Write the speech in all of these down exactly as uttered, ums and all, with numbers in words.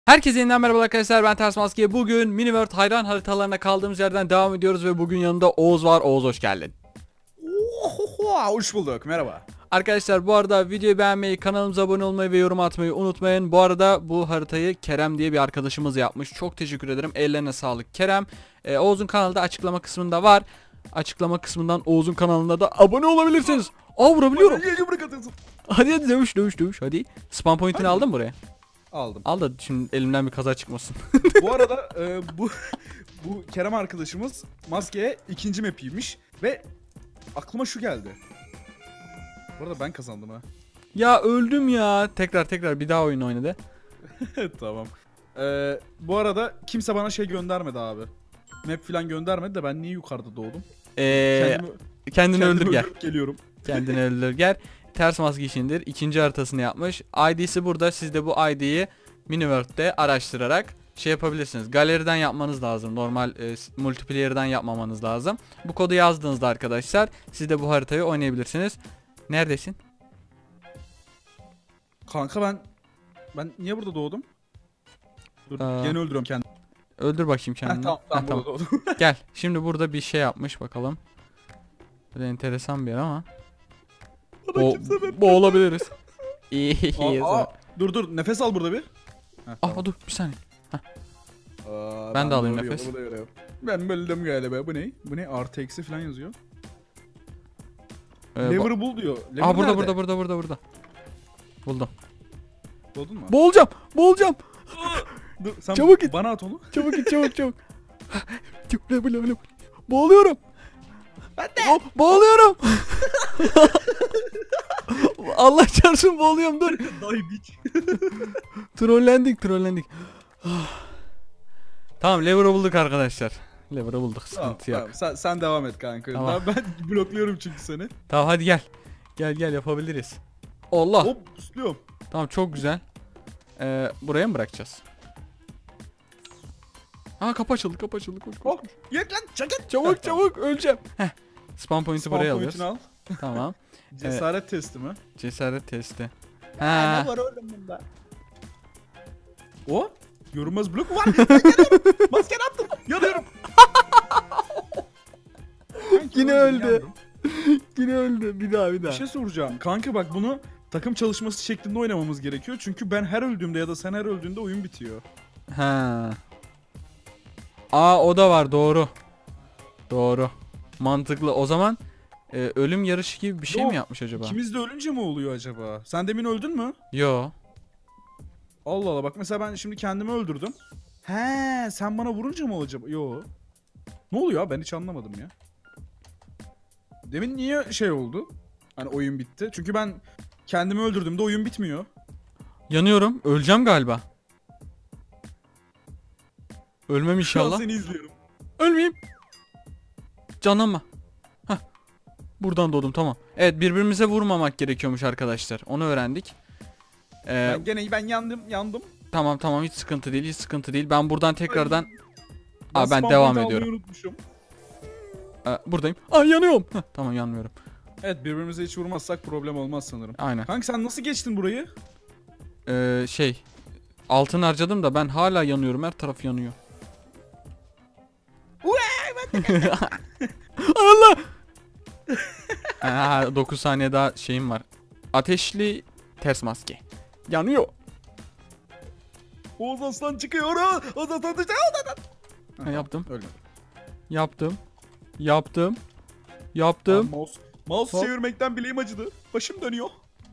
Herkese yeniden merhaba arkadaşlar, ben Ters Maske. Bugün Miniworld hayran haritalarına kaldığımız yerden devam ediyoruz ve bugün yanında Oğuz var. Oğuz hoş geldin. Ohoho, hoş bulduk, merhaba. Arkadaşlar bu arada videoyu beğenmeyi, kanalımıza abone olmayı ve yorum atmayı unutmayın. Bu arada bu haritayı Kerem diye bir arkadaşımız yapmış. Çok teşekkür ederim, ellerine sağlık Kerem. ee, Oğuz'un kanalı da açıklama kısmında var. Açıklama kısmından Oğuz'un kanalına da abone olabilirsiniz. Aa, vurabiliyorum. Hadi hadi dövüş dövüş dövüş hadi. Spam point'ini aldın buraya. Aldım. Al da şimdi elimden bir kaza çıkmasın. Bu arada e, bu bu Kerem arkadaşımız maskeye ikinci map'iymiş ve aklıma şu geldi. Bu arada ben kazandım ha. Ya öldüm ya. Tekrar tekrar bir daha oyun oynadı. Tamam. E, bu arada kimse bana şey göndermedi abi. Map falan göndermedi de ben niye yukarıda doğdum? Ee, Kendimi, kendini öldür kendimi gel. öldürüp geliyorum. Kendini öldür gel. Ters maske işindir. İkinci haritasını yapmış. I D'si burada. Siz de bu I D'yi Miniworld'de araştırarak şey yapabilirsiniz. Galeriden yapmanız lazım. Normal e, multiplayer'dan yapmamanız lazım. Bu kodu yazdığınızda arkadaşlar siz de bu haritayı oynayabilirsiniz. Neredesin? Kanka ben ben niye burada doğdum? Dur, Aa. yeni öldürüyorum kendimi. Öldür bakayım Heh, kendini. tamam, ben Heh, burada tamam. doğdum. Gel. Şimdi burada bir şey yapmış bakalım. Böyle enteresan bir yer ama. Bana Bo kimse map boğulabiliriz. İyi. iyi. Aa, aa, dur dur nefes al burada bir. Heh, Ah, dur bir saniye. Aa, Ben de alayım doğru nefes. yolu buluyorum. Ben böldüm galiba. Bu ne? Bu ne? Artı eksi falan yazıyor. Ee, ba- Lever'ı bul diyor. Lever Aa, burada nerede? burada burada burada burada. Buldum. Buldun mu? Boğulacağım. Boğulacağım. Dur, sen Çabuk git. bana at onu. Çabuk git çabuk çabuk. Boğuluyorum. Ben de. Bo boğuluyorum. Allah çarpsın boğuluyorum, dur. Dayı biç. Trollendik trollendik. Tamam, lever'ı bulduk arkadaşlar. Lever'ı bulduk, Tamam, sıkıntı yok. tamam. Sen, sen devam et kanka. Tamam. Ben, ben blokluyorum çünkü seni. Tamam hadi gel. Gel gel yapabiliriz. Allah. Hop üstlüyorum. Tamam, çok güzel. Ee, buraya mı bırakacağız? Aa, kapı açıldı kapı açıldı. Koş koş. Hop. Yek lan çakın. Çabuk çabuk öleceğim. Heh. Spam point'i Spawn buraya point'ini alıyoruz. al. Tamam. Cesaret testi mi? Cesaret testi. Ne Ha. var oğlum bunda? O? Görünmez blok mu var? Ben yanıyorum. Maskeni attım. Yanıyorum. Kanki Yine öldüm, öldü. yandım. Yine öldü. Bir daha bir Bir daha. şey soracağım. Kanka bak bunu takım çalışması şeklinde oynamamız gerekiyor. Çünkü ben her öldüğümde ya da sen her öldüğünde oyun bitiyor. Ha. Aa, o da var, doğru. Doğru. Mantıklı. O zaman e, ölüm yarışı gibi bir şey Yok, mi yapmış acaba? İkimiz de ölünce mi oluyor acaba? Sen demin öldün mü? Yo. Allah Allah, bak mesela ben şimdi kendimi öldürdüm. He, sen bana vurunca mı olacak? Yo. Ne oluyor? Ben hiç anlamadım ya. Demin niye şey oldu? Hani oyun bitti. Çünkü ben kendimi öldürdüğümde oyun bitmiyor. Yanıyorum. Öleceğim galiba. Ölmem Şu an inşallah. seni izliyorum. Ölmeyeyim. Canlanma. Hah. Buradan doğdum, tamam. Evet, birbirimize vurmamak gerekiyormuş arkadaşlar. Onu öğrendik. Ee, Ben gene ben yandım, yandım. tamam tamam, hiç sıkıntı değil hiç sıkıntı değil. Ben buradan tekrardan... Ben Aa, ben spawn devam point ediyorum. almayı unutmuşum. Ee, buradayım. Aa, yanıyorum. Heh, tamam, yanmıyorum. Evet, birbirimize hiç vurmazsak problem olmaz sanırım. Aynen. Kanka sen nasıl geçtin burayı? Ee, şey... Altın harcadım da ben hala yanıyorum. Her taraf yanıyor. Allah! Aa, dokuz saniye daha şeyim var. Ateşli ters maske. Yanıyor. Oğuz Aslan çıkıyor. ha! Oğuz Aslan çıkıyor. Ha, yaptım. Öyle. Yaptım. Yaptım. Aa, Yaptım. mouse mouse Hop. çevirmekten bileğim acıdı. Başım dönüyor.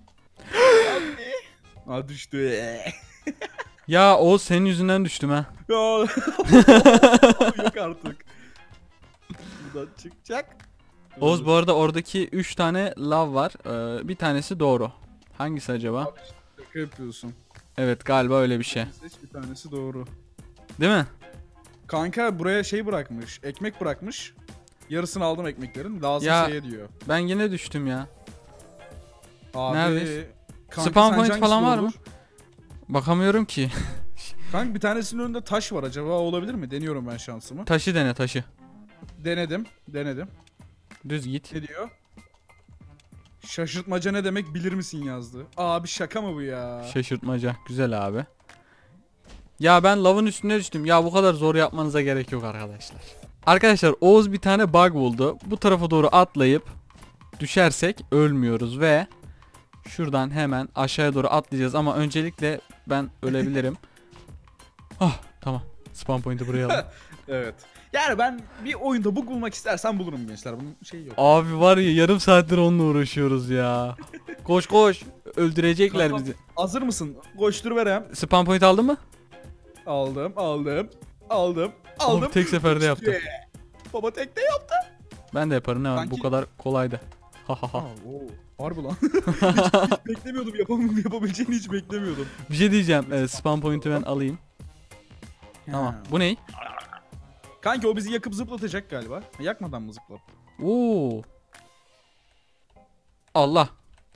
Aa, düştü. Ya o senin yüzünden düştüm ha. Ya. Yok artık. Buradan çıkacak. Oğuz, bu arada oradaki üç tane lav var. Ee, bir tanesi doğru. Hangisi acaba? Abi, şaka yapıyorsun. Evet, galiba öyle bir şey. Seç bir tanesi doğru. Değil mi? Kanka buraya şey bırakmış. Ekmek bırakmış. Yarısını aldım ekmeklerin. Lazım Ya, şeye diyor. Ben yine düştüm ya. Abi. Neredeyiz? Kanka, Spawn sence point hangisi falan var olur? mı? Bakamıyorum ki. Kanka bir tanesinin önünde taş var. Acaba olabilir mi? Deniyorum ben şansımı. Taşı dene, taşı. Denedim. Denedim. Düz git. Ne diyor? Şaşırtmaca ne demek bilir misin yazdı. Abi şaka mı bu ya? Şaşırtmaca. Güzel abi. Ya ben lavın üstüne düştüm. Ya bu kadar zor yapmanıza gerek yok arkadaşlar. Arkadaşlar Oğuz bir tane bug buldu. Bu tarafa doğru atlayıp düşersek ölmüyoruz ve şuradan hemen aşağıya doğru atlayacağız ama öncelikle ben ölebilirim. Ah tamam. Spawn point'i buraya alalım. Evet. Yani ben bir oyunda bug bulmak istersen bulurum gençler. Bunun şeyi yok. Abi var ya yarım saattir onunla uğraşıyoruz ya. Koş koş. Öldürecekler Tamam. bizi. Hazır mısın? Koştur verem. Spawn point aldın mı? Aldım, aldım, aldım, aldım. Abi tek seferde yaptım. İşte. Baba tek de yaptı. Ben de yaparım ne var Sanki- bu kadar kolaydı. Ha ha ha. Aa, oo. Harbi lan. hiç, hiç beklemiyordum yapam yapabileceğini hiç beklemiyordum. Bir şey diyeceğim. E, spawn point'i ben alayım. Tamam. Ha. Bu ne? Kanki o bizi yakıp zıplatacak galiba. Yakmadan mı zıplat? Oo. Allah.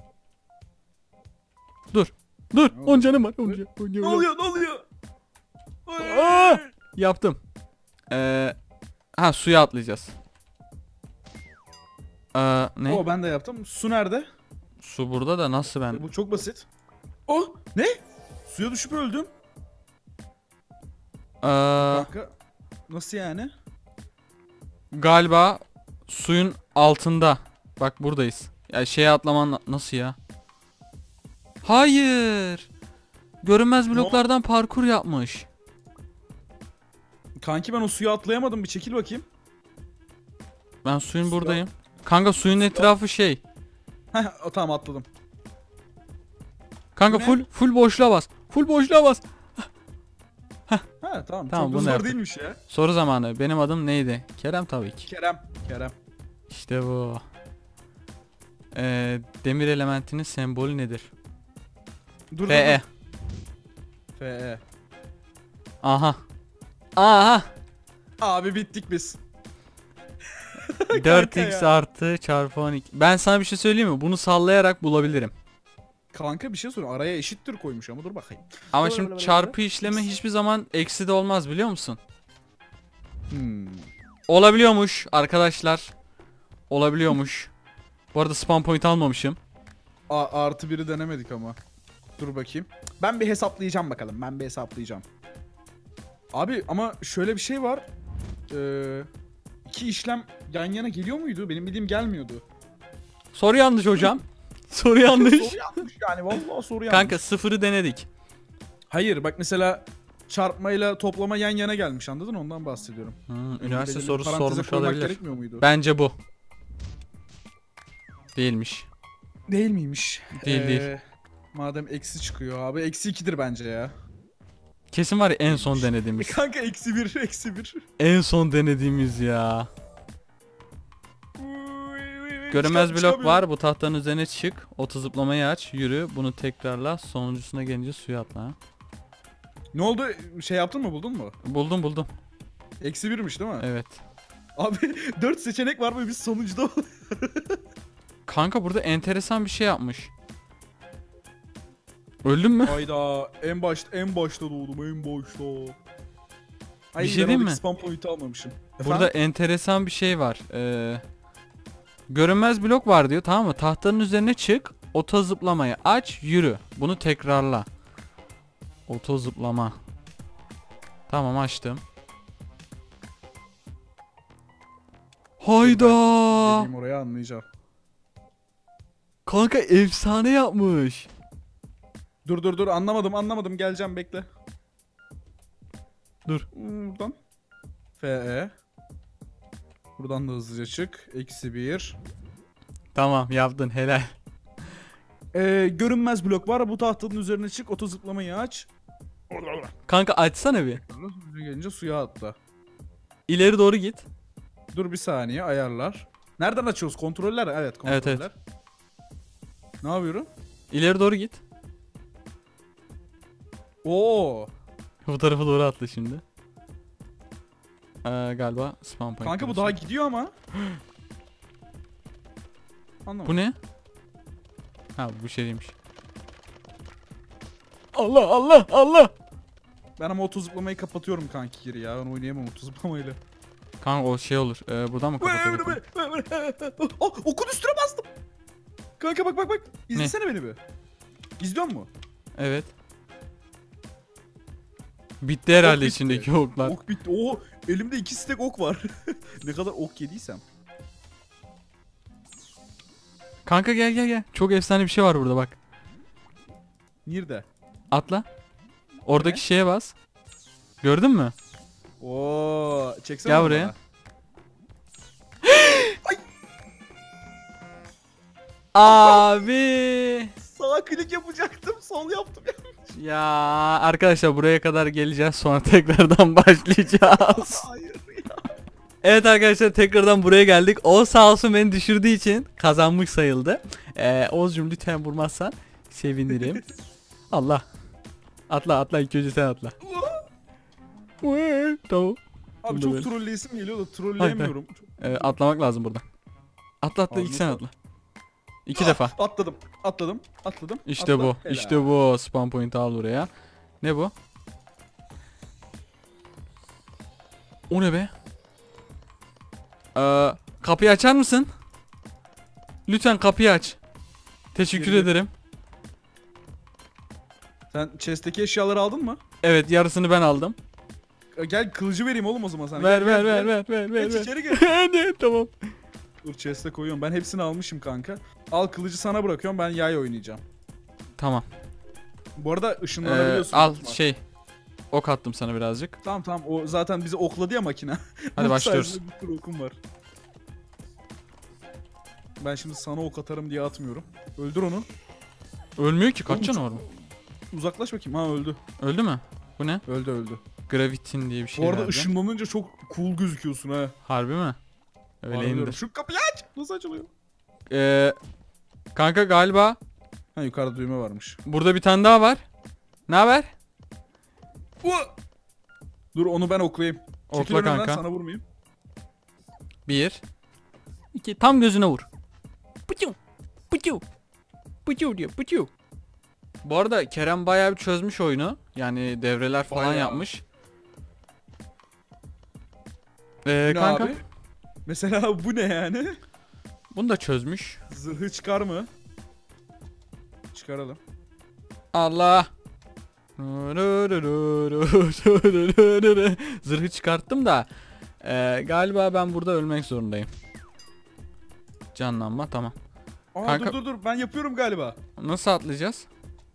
Dur. Dur. Ne oldu? on canım var. on can- on Ne canım var. oluyor? Ne oluyor? Aa! Yaptım. Ee, ha suya atlayacağız. Ee, ne? Oo, ben de yaptım. Su nerede? Su burada da nasıl ben? Bu çok basit. Oh, ne? Suya düşüp öldüm. Ee, Kanka. Nasıl yani? galiba suyun altında. Bak buradayız. Ya şeye atlaman nasıl ya? Hayır. Görünmez bloklardan parkur yapmış. Kanki ben o suya atlayamadım. Bir çekil bakayım. Ben suyun Suya- buradayım. Kanka suyun etrafı şey. Heh, tamam atladım. Kanka Bu ne? full full boşluğa bas. Full boşluğa bas. Ha tamam. Tamam, Çok da bunu zor yaptık. değilmiş ya. Soru zamanı. Benim adım neydi? Kerem tabii ki. Kerem. Kerem. İşte bu. Ee, demir elementinin sembolü nedir? Dur Fe. dur. Fe. Aha. Aha. Abi bittik biz. dört x ya. artı çarpı on iki. Ben sana bir şey söyleyeyim mi? Bunu sallayarak bulabilirim. Kanka bir şey sorayım. Araya eşittir koymuş ama dur bakayım. Ama Böyle şimdi böyle çarpı böyle. işlemi hiçbir zaman eksi de olmaz biliyor musun? Hmm. Olabiliyormuş arkadaşlar. Olabiliyormuş. Bu arada spawn point almamışım. A artı biri denemedik ama. Dur bakayım. Ben bir hesaplayacağım bakalım. Ben bir hesaplayacağım. Abi ama şöyle bir şey var. Ee, iki işlem yan yana geliyor muydu? Benim bildiğim gelmiyordu. Soru yanlış hocam. Soru yanlış. Soru yanlış yani. Vallahi soru yanlış. Kanka sıfırı denedik. Hayır bak mesela çarpmayla toplama yan yana gelmiş anladın? Ondan bahsediyorum. Hmm, Benim üniversite belirli sorusu paranteze sormuş koymak olabilir. gerekmiyor muydu? Bence bu. Değilmiş. Değil miymiş? Değil, Ee, değil. Madem eksi çıkıyor abi. Eksi ikidir bence ya. Kesin var ya en son denediğimiz. Kanka eksi bir. Eksi bir. En son denediğimiz ya. Görünmez Çıkar- blok çıkamıyorum. var. Bu tahtanın üzerine çık. Oto zıplamayı aç. Yürü. Bunu tekrarla. Sonuncusuna gelince suya atla. Ne oldu? Şey yaptın mı buldun mu? Buldum buldum. Eksi birmiş değil mi? Evet. Abi dört seçenek var ve biz sonuncuda Kanka burada enteresan bir şey yapmış. Öldün mü? Hayda en başta en başta doğdum en başta. Ay, Bir şey ben diyeyim oradaki mi? Spam point'i almamışım. Burada enteresan bir şey var. Ee, görünmez blok var diyor tamam mı? Tahtanın üzerine çık. Oto zıplamayı aç. Yürü. Bunu tekrarla. Oto zıplama. Tamam açtım. Hayda. Dediğim oraya anlayacağım. Kanka efsane yapmış. Dur dur dur anlamadım anlamadım geleceğim bekle. Dur. Hmm, Buradan. Fe. Buradan da hızlıca çık. Eksi bir. Tamam yaptın helal. Ee, görünmez blok var. Bu tahtanın üzerine çık. Oto zıplamayı aç. Kanka açsana bir. Suya gelince suya atla. İleri doğru git. Dur bir saniye ayarlar. Nereden açıyoruz? Kontroller. Evet kontroller. Evet, evet. Ne yapıyorum? İleri doğru git. Oo. Bu tarafa doğru atla şimdi. Ee, galiba spawn point. Kanka bu burası. daha gidiyor ama. Anlamadım. Bu ne? Ha bu şey değilmiş. Allah Allah Allah. Ben ama oto zıplamayı kapatıyorum kanki geri ya. Ben oynayamam oto zıplamayla. Kanka o şey olur. Ee, buradan mı kapatıyorduk? Oh, okun üstüne bastım. Kanka bak bak bak. İzlesene beni bir. İzliyor musun? Evet. Bitti herhalde Ok bitti. içindeki oklar. Ok bitti. Oo, elimde iki stek ok var. Ne kadar ok yediysem. Kanka gel gel gel. Çok efsane bir şey var burada bak. Nerede? Atla. Oradaki Ne? şeye bas. Gördün mü? Oo, çeksene Gel onu buraya. bana. Abi. Sağ klik yapacaktım, sol yaptım ya. Ya arkadaşlar buraya kadar geleceğiz, sonra tekrardan başlayacağız. Hayır ya. Evet arkadaşlar, tekrardan buraya geldik. O sağ olsun beni düşürdüğü için kazanmış sayıldı. Ee, Oğuzcum lütfen vurmazsan sevinirim. Allah. Atla atla, ilk önce sen atla. Tamam. Abi Bunu çok böyle. trolleyesim geliyor da trolleyemiyorum. Ee, atlamak lazım buradan. Atla atla, Abi ilk sen nasıl? atla. İki defa. Atladım, atladım, atladım. İşte atla. bu. Helal. İşte bu. Spawn point al buraya. Ne bu? O ne be? Ee, kapıyı açar mısın? Lütfen kapıyı aç. Teşekkür Girdim. ederim. Sen chest'teki eşyaları aldın mı? Evet, yarısını ben aldım. E, Gel kılıcı vereyim oğlum o zaman sana. Ver Gel, ver gel, ver gel. ver ver ver Geç ver. içeri gel. Ne, tamam. Dur chest'e koyuyorum. Ben hepsini almışım kanka. Al kılıcı sana bırakıyorum. Ben yay oynayacağım. Tamam. Bu arada Ee, ışınlanabiliyorsun. al unutma. şey. Ok attım sana birazcık. Tamam tamam, o zaten bizi okladı ya makine. Hadi Bunun başlıyoruz. sayesinde bir sürü okum var. Ben şimdi sana ok atarım diye atmıyorum. Öldür onu. Ölmüyor ki, kaç Oğlum, canı var mı? Uzaklaş bakayım. Ha, öldü. Öldü mü? Bu ne? Öldü öldü. Gravitin diye bir şey Bu arada herhalde. ışınlanınca çok cool gözüküyorsun ha. Harbi mi? Harbiden. Öyleyimdir. Şu kapıyı aç. Nasıl açılıyor? Ee, kanka galiba Ha, yukarıda düğme varmış. burada bir tane daha var. Ne haber? Dur onu ben oklayayım. Okla Çekil önümden, kanka. sana vurmayayım. Bir. İki. Tam gözüne vur. Puçu. Puçu. Puçu diyor. Puçu. Bu arada Kerem bayağı bir çözmüş oyunu. Yani devreler falan Bayağı. yapmış. Ee, Bu ne kanka. abi? Mesela bu ne yani? Bunu da çözmüş. Zırhı çıkar mı? Çıkaralım. Allah. Zırhı çıkarttım da ee, galiba ben burada ölmek zorundayım. Canlanma, tamam. Aa, Kanka- dur dur dur, ben yapıyorum galiba. Nasıl atlayacağız?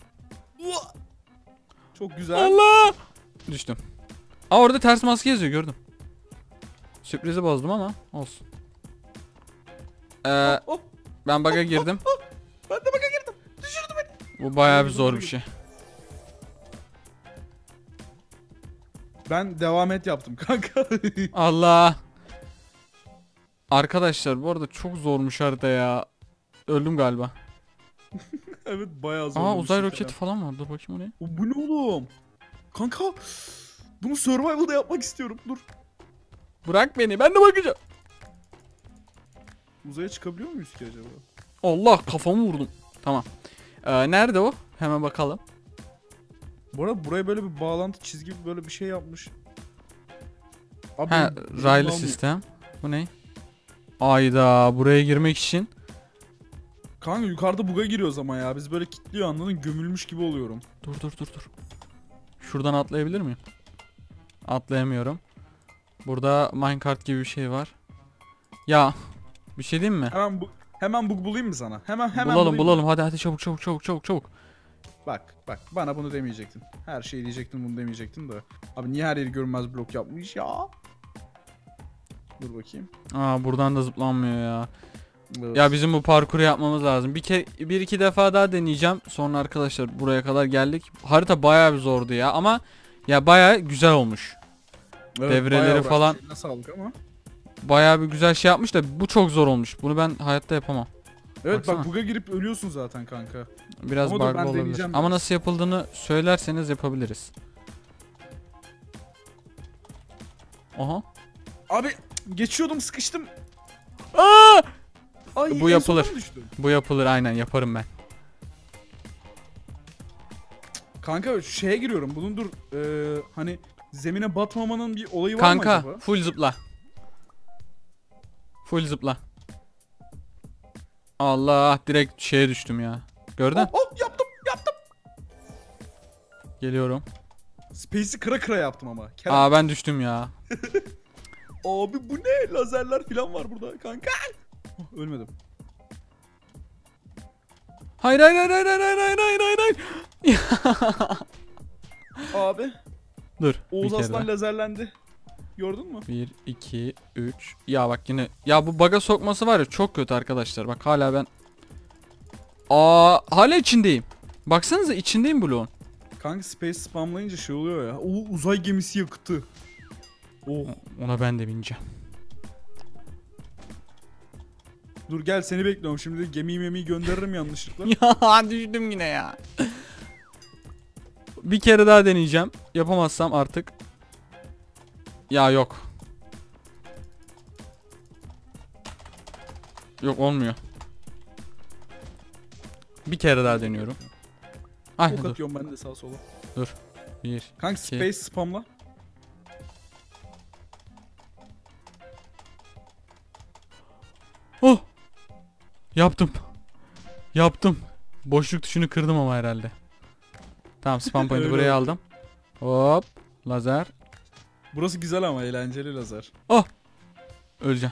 Çok güzel. Allah! Düştüm. Aa, orada ters maske yazıyor, gördüm. Sürprizi bozdum ama olsun. Ee, Hop, ben bug'a girdim. ben de baka girdim. Düşürdü beni. Bu bayağı bir Dur, zor dur, bir dur. şey. Ben devam et yaptım kanka. Allah. Arkadaşlar bu arada çok zormuş harita ya. Öldüm galiba. Evet, bayağı zor. Aa, bir uzay şey roketi falan var. Dur bakayım o ne? O, bu ne oğlum? Kanka bunu survival'da yapmak istiyorum. Dur. Bırak beni, ben de bakacağım. Uzaya çıkabiliyor muyuz ki acaba? Allah, kafamı vurdum. Tamam. Ee, nerede o? Hemen bakalım. Bu arada buraya böyle bir bağlantı çizgi böyle bir şey yapmış. Abi, Ha, benim- raylı benim sistem. Bu ne? Ayda buraya girmek için. Kanka yukarıda buga giriyor o zaman ya. Biz böyle kilitliyor, anladın, gömülmüş gibi oluyorum. Dur dur dur dur. Şuradan atlayabilir miyim? Atlayamıyorum. Burada minecart gibi bir şey var. Ya bir şey diyeyim mi? Hemen bu hemen bug bulayım mı sana? Hemen hemen bulalım bulayım. bulalım, hadi hadi, çabuk çabuk çabuk çabuk çabuk. Bak bak, bana bunu demeyecektin. Her şeyi diyecektin, bunu demeyecektin de. Abi niye her yeri görünmez blok yapmış ya? Dur bakayım. Aa, buradan da zıplanmıyor ya. Evet. Ya bizim bu parkuru yapmamız lazım. Bir ke bir iki defa daha deneyeceğim. Sonra arkadaşlar buraya kadar geldik. Harita bayağı bir zordu ya, ama ya bayağı güzel olmuş. Evet, devreleri bayağı falan- uğraştık. Eline sağlık ama. Bayağı bir güzel şey yapmış da bu çok zor olmuş. Bunu ben hayatta yapamam. Evet Baksana. bak, buga girip ölüyorsun zaten kanka. Biraz Ama dur, bug'lı ben olabilir. deneyeceğim Ama biraz. nasıl yapıldığını söylerseniz yapabiliriz. Aha. Abi geçiyordum, sıkıştım. Aa! Ay, Bu en yapılır. sona mı düştüm? Bu yapılır, aynen yaparım ben. Kanka şeye giriyorum. Bunun dur eee, hani zemine batmamanın bir olayı var mı Kanka acaba? full zıpla. Full zıpla. Allah, direkt şeye düştüm ya. Gördün? Hop hop, yaptım yaptım. Geliyorum. Space'i kıra kıra yaptım ama. Kerem. Aa ben düştüm ya. Abi bu ne? Lazerler falan var burada kanka. Oh, ölmedim. Hayır hayır hayır hayır hayır hayır hayır hayır hayır. Abi. Dur. Oğuz bir kere Aslan daha. lazerlendi. Gördün mü? bir, iki, üç. Ya bak yine. Ya bu baga sokması var ya çok kötü arkadaşlar. Bak hala ben. Aa hala içindeyim. Baksanıza içindeyim bloğun. Kanka space spamlayınca şey oluyor ya. O uzay gemisi yakıtı. Oh. Ona ben de bineceğim. Dur gel seni bekliyorum. Şimdi de gemiyi memiyi gönderirim yanlışlıkla. Ya düştüm yine ya. Bir kere daha deneyeceğim. Yapamazsam artık. Ya yok. Yok olmuyor. Bir kere daha deniyorum. Ay Ok dur. atıyorum ben de sağa sola. Bir. Kanka İki. space spamla. Oh. Yaptım. Yaptım. Boşluk tuşunu kırdım ama herhalde. Tamam spam point'i Öyle buraya oldu. aldım. Hop. Lazer. Burası güzel ama eğlenceli lazer. Öleceğim.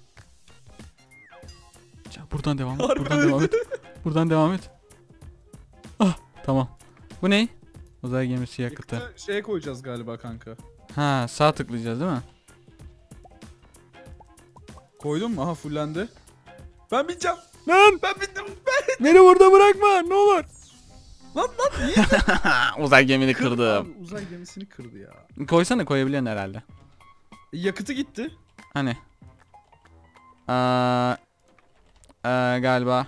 Ya buradan devam et. Harbi Buradan öldü. devam et. Buradan devam et. Ah tamam. Bu ne? Uzay gemisi yakıtı. Yakıtı şeye koyacağız galiba kanka. Ha sağ tıklayacağız değil mi? Koydun mu? Aha fullendi. Ben bineceğim. Lan Ben bindim. Ben... beni burada bırakma ne olur. Lan lan niye? Uzay gemini Kırdı kırdım. abi, uzay gemisini kırdı ya. Koysana koyabiliyorsun herhalde. E, yakıtı gitti. Hani? Aa, aa, galiba.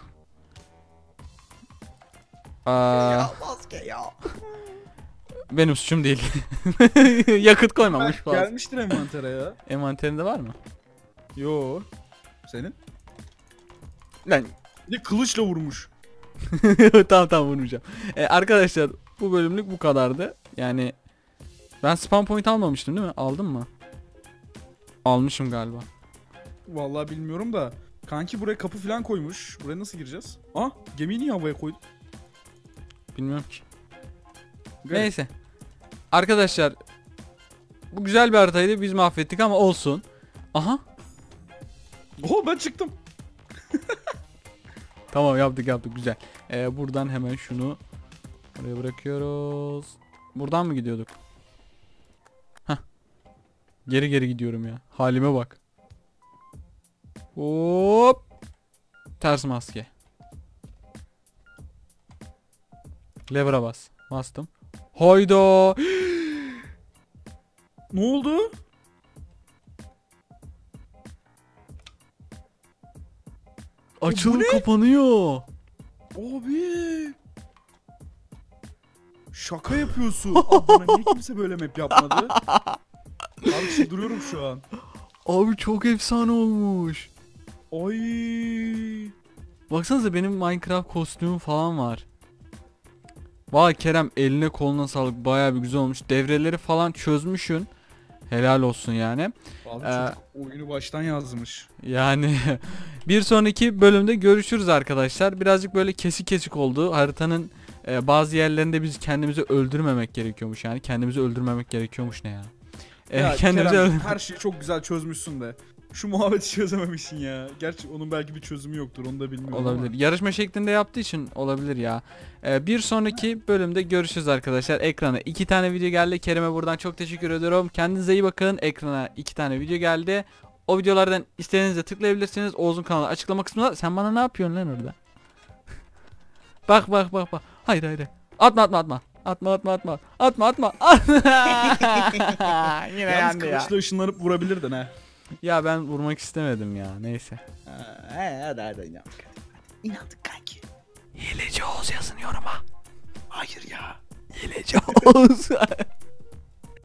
Aa, maske ya. benim suçum değil. Yakıt koymamış fazla. Gelmiştir envantere ya. Envanterinde var mı? Yo. Senin? Lan Bir de kılıçla vurmuş. tamam tamam vurmayacağım. Ee, arkadaşlar bu bölümlük bu kadardı. Yani ben spam point almamıştım değil mi? Aldım mı? Almışım galiba. Vallahi bilmiyorum da. Kanki buraya kapı falan koymuş. Buraya nasıl gireceğiz? Ah, gemiyi niye havaya koydun? Bilmiyorum ki. Garip. Neyse. Arkadaşlar bu güzel bir haritaydı. Biz mahvettik ama olsun. Aha. Oho ben çıktım. Tamam yaptık yaptık güzel. Ee, buradan hemen şunu buraya bırakıyoruz. Buradan mı gidiyorduk? Hah. Geri geri gidiyorum ya. Halime bak. Hop. Ters maske. Lever'a bas. Bastım. Hayda. Ne oldu? Açılıp ne? kapanıyor. Abi. Şaka yapıyorsun. Abi bana niye kimse böyle map yapmadı? Abi çıldırıyorum şu an. Abi çok efsane olmuş. Ay. Baksanıza benim Minecraft kostümüm falan var. Vay Kerem eline koluna sağlık bayağı bir güzel olmuş. Devreleri falan çözmüşsün. Helal olsun yani. Abi Ee, çocuk oyunu baştan yazmış. Yani bir sonraki bölümde görüşürüz arkadaşlar. Birazcık böyle kesik kesik oldu. Haritanın e, bazı yerlerinde biz kendimizi öldürmemek gerekiyormuş yani. Kendimizi öldürmemek gerekiyormuş ne ya? E, Ya kendimizi Kerem, öldür- her şeyi çok güzel çözmüşsün de. Şu muhabbeti çözememişsin ya. Gerçi onun belki bir çözümü yoktur, onu da bilmiyorum Olabilir. ama. Yarışma şeklinde yaptığı için olabilir ya. Ee, bir sonraki bölümde görüşürüz arkadaşlar. Ekrana iki tane video geldi. Kerem'e buradan çok teşekkür ediyorum. Kendinize iyi bakın. Ekrana iki tane video geldi. O videolardan istediğinizde tıklayabilirsiniz. Oğuz'un kanalı açıklama kısmında. Sen bana ne yapıyorsun lan orada? Bak bak bak bak. Hayır hayır. Atma atma atma. Atma atma atma. Atma atma. Yine Yalnız yandı ya. kılıçla ışınlanıp vurabilirdin ha. Ya ben vurmak istemedim ya. Neyse. He hadi hadi inandık. İnandık kanki. Hileci Oğuz yazın yoruma. Hayır ya. Hileci Oğuz.